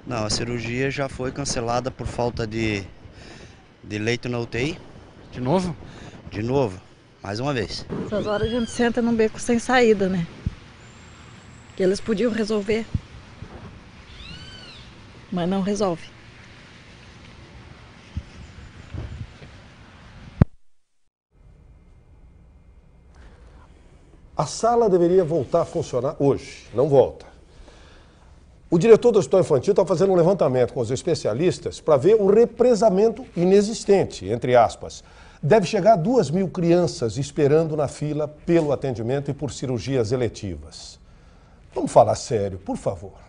Não, a cirurgia já foi cancelada por falta de leito na UTI. De novo? De novo, mais uma vez. Essas horas a gente senta num beco sem saída, né? Que eles podiam resolver, mas não resolve. A sala deveria voltar a funcionar hoje, não volta. O diretor do Hospital Infantil está fazendo um levantamento com os especialistas para ver o represamento inexistente, entre aspas. Deve chegar a 2.000 crianças esperando na fila pelo atendimento e por cirurgias eletivas. Vamos falar sério, por favor.